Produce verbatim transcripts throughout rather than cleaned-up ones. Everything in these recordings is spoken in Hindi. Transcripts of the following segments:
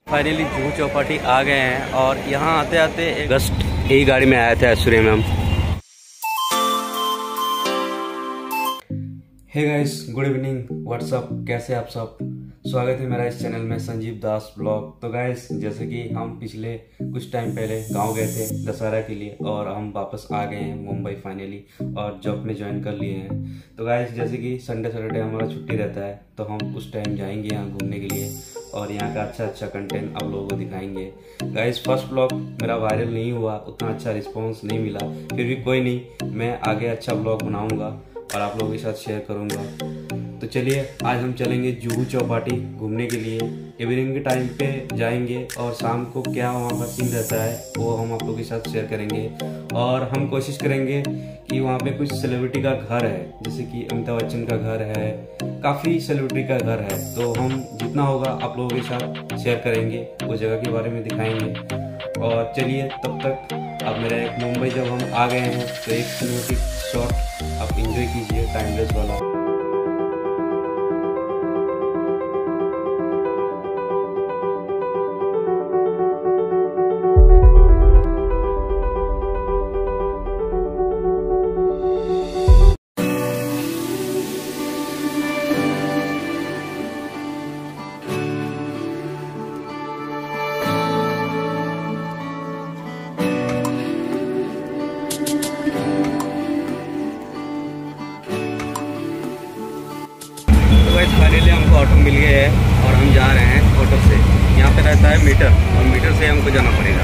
फाइनली जुहू चौपाटी आ गए हैं और यहाँ आते आते अगस्त यही गाड़ी में आए थे ऐश्वर्या में हम। Hey guys, good evening, what's up, कैसे आप सब। स्वागत है मेरा इस चैनल में संजीव दास ब्लॉग। तो गाइस, जैसे कि हम पिछले कुछ टाइम पहले गांव गए थे दशहरा के लिए और हम वापस आ गए हैं मुंबई फाइनली और जॉब में ज्वाइन कर लिए हैं। तो गाइस, जैसे कि संडे सैटरडे हमारा छुट्टी रहता है तो हम उस टाइम जाएंगे यहाँ घूमने के लिए और यहाँ का अच्छा अच्छा कंटेंट आप लोगों को दिखाएंगे। गाइस, फर्स्ट ब्लॉग मेरा वायरल नहीं हुआ, उतना अच्छा रिस्पॉन्स नहीं मिला, फिर भी कोई नहीं, मैं आगे अच्छा ब्लॉग बनाऊँगा और आप लोगों के साथ शेयर करूंगा। तो चलिए, आज हम चलेंगे जुहू चौपाटी घूमने के लिए। इवनिंग के टाइम पे जाएंगे और शाम को क्या वहाँ पर सीन रहता है वो हम आप लोगों के साथ शेयर करेंगे। और हम कोशिश करेंगे कि वहाँ पे कुछ सेलिब्रिटी का घर है, जैसे कि अमिताभ बच्चन का घर है, काफ़ी सेलिब्रिटी का घर है, तो हम जितना होगा आप लोगों के साथ शेयर करेंगे, उस जगह के बारे में दिखाएंगे। और चलिए, तब तक अब मेरा एक मुंबई जब हम आ गए हैं तो एक सिनेमेटिक शॉट आप एंजॉय कीजिए, टाइमलेस वाला। फाइनली हमको ऑटो मिल गया है और हम जा रहे हैं ऑटो से। यहाँ पे रहता है मीटर और मीटर से हमको जाना पड़ेगा।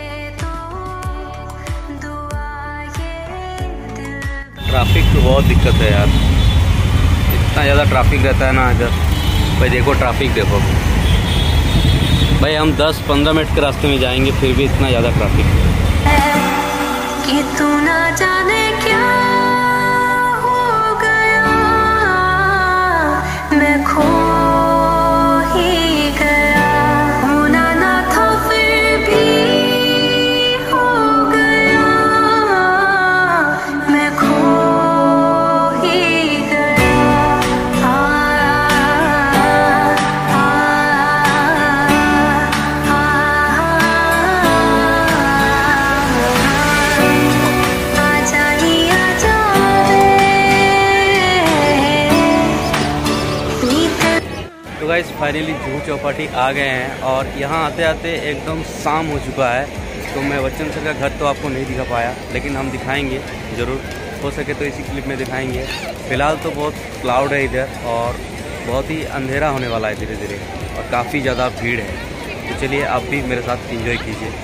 ट्रैफिक तो बहुत दिक्कत है यार, इतना ज़्यादा ट्रैफिक रहता है ना इधर। भाई देखो ट्रैफिक, देखो भाई, हम दस पंद्रह मिनट के रास्ते में जाएंगे फिर भी इतना ज़्यादा ट्रैफिक कि तू ना जाने क्या खो ही गया, होना ना था फिर भी हो गया, मैं खो ही गया। आ, आ, आ, आजा ही आजा तो गाइस, फाइनली जुहू चौपाटी आ गए हैं और यहाँ आते आते एकदम शाम हो चुका है। तो मैं बच्चन सर का घर तो आपको नहीं दिखा पाया, लेकिन हम दिखाएंगे ज़रूर, हो सके तो इसी क्लिप में दिखाएंगे। फ़िलहाल तो बहुत क्लाउड है इधर और बहुत ही अंधेरा होने वाला है धीरे धीरे और काफ़ी ज़्यादा भीड़ है। तो चलिए, आप भी मेरे साथ एंजॉय कीजिए।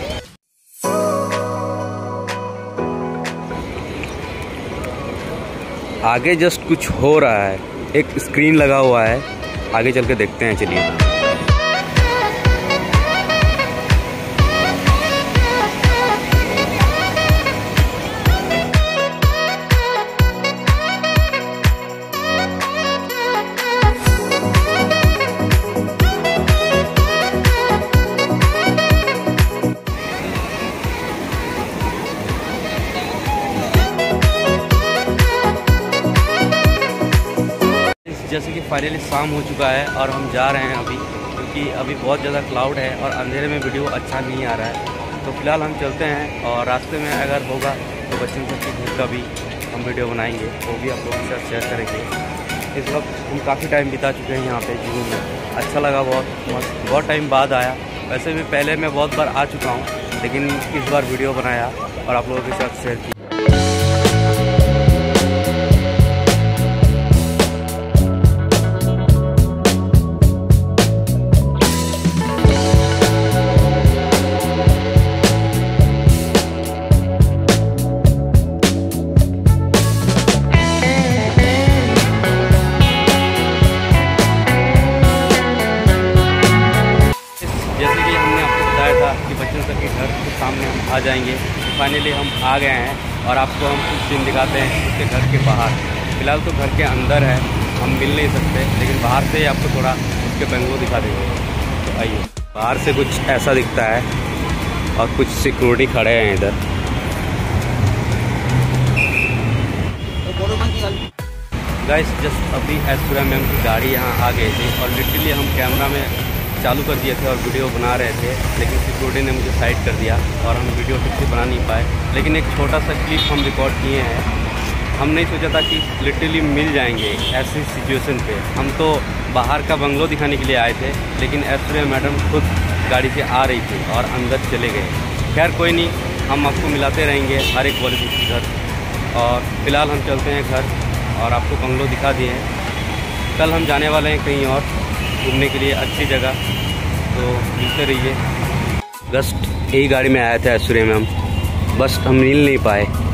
आगे जस्ट कुछ हो रहा है, एक स्क्रीन लगा हुआ है, आगे चल के देखते हैं। चलिए, जैसे कि फाइनली शाम हो चुका है और हम जा रहे हैं अभी, क्योंकि अभी बहुत ज़्यादा क्लाउड है और अंधेरे में वीडियो अच्छा नहीं आ रहा है। तो फिलहाल हम चलते हैं और रास्ते में अगर होगा तो बच्चन सब के घर का भी हम वीडियो बनाएंगे, वो भी आप लोगों के साथ शेयर करेंगे। इस वक्त हम काफ़ी टाइम बिता चुके हैं यहाँ पे जुहू में, अच्छा लगा, बहुत मस्त, बहुत टाइम बाद आया। वैसे भी पहले मैं बहुत बार आ चुका हूँ, लेकिन इस बार वीडियो बनाया और आप लोगों के साथ शेयर किया। कि बच्चन सर के घर के सामने हम आ जाएंगे। फाइनली हम आ गए हैं और आपको हम कुछ सीन दिखाते हैं उसके घर के बाहर। फ़िलहाल तो घर के अंदर है, हम मिल नहीं सकते, लेकिन बाहर से ही आपको थोड़ा उसके बंगलो दिखा देंगे। तो आइए, बाहर से कुछ ऐसा दिखता है और कुछ सिक्योरिटी खड़े हैं इधर। गाइस, जस्ट अभी ऐश्वर्या मैम की गाड़ी यहाँ आ गई थी और लिटरली हम कैमरा में चालू कर दिए थे और वीडियो बना रहे थे, लेकिन सिक्योरिटी ने मुझे साइड कर दिया और हम वीडियो ठीक से बना नहीं पाए। लेकिन एक छोटा सा क्लिप हम रिकॉर्ड किए हैं। हम नहीं सोचा था कि लिटरली मिल जाएंगे ऐसी सिचुएशन पे। हम तो बाहर का बंगलो दिखाने के लिए आए थे, लेकिन ऐश्वर्या मैडम खुद गाड़ी से आ रही थी और अंदर चले गए। खैर कोई नहीं, हम आपको मिलाते रहेंगे हर एक बॉलीवुड की घर। और फिलहाल हम चलते हैं घर और आपको बंगलो दिखा दिए हैं। कल हम जाने वाले हैं कहीं और घूमने के लिए अच्छी जगह, तो मिलते रहिए। जस्ट यही गाड़ी में आया था ऐश्वर्या मैम, बस हम मिल नहीं पाए।